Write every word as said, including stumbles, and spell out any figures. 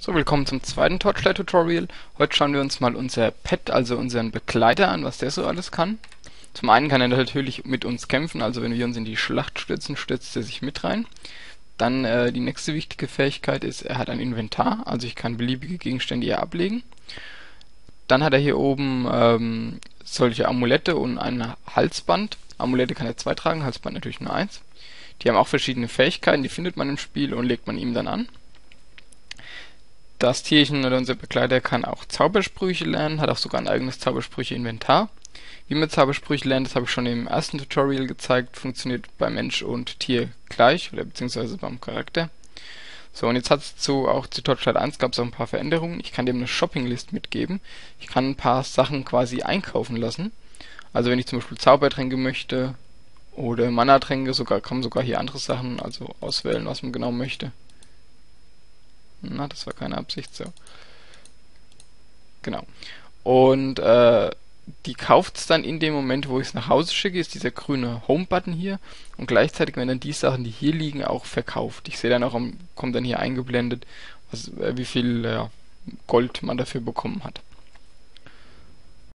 So, willkommen zum zweiten Torchlight-Tutorial. Heute schauen wir uns mal unser Pet, also unseren Begleiter an, was der so alles kann. Zum einen kann er natürlich mit uns kämpfen, also wenn wir uns in die Schlacht stürzen, stürzt er sich mit rein. Dann äh, die nächste wichtige Fähigkeit ist, er hat ein Inventar, also ich kann beliebige Gegenstände hier ablegen. Dann hat er hier oben ähm, solche Amulette und ein Halsband. Amulette kann er zwei tragen, Halsband natürlich nur eins. Die haben auch verschiedene Fähigkeiten, die findet man im Spiel und legt man ihm dann an. Das Tierchen oder unser Begleiter kann auch Zaubersprüche lernen, hat auch sogar ein eigenes Zaubersprüche-Inventar. Wie man Zaubersprüche lernt, das habe ich schon im ersten Tutorial gezeigt, funktioniert bei Mensch und Tier gleich, oder beziehungsweise beim Charakter. So, und jetzt hat es zu, auch zu Torchlight eins gab es auch ein paar Veränderungen. Ich kann dem eine Shoppinglist mitgeben. Ich kann ein paar Sachen quasi einkaufen lassen. Also wenn ich zum Beispiel Zaubertränke möchte oder Mana-Tränke, sogar, kann man sogar hier andere Sachen, also auswählen, was man genau möchte. Na, das war keine Absicht, so. Genau. Und äh, die kauft es dann in dem Moment, wo ich es nach Hause schicke, ist dieser grüne Home-Button hier. Und gleichzeitig werden dann die Sachen, die hier liegen, auch verkauft. Ich sehe dann auch, am- kommt dann hier eingeblendet, was, äh, wie viel äh, Gold man dafür bekommen hat.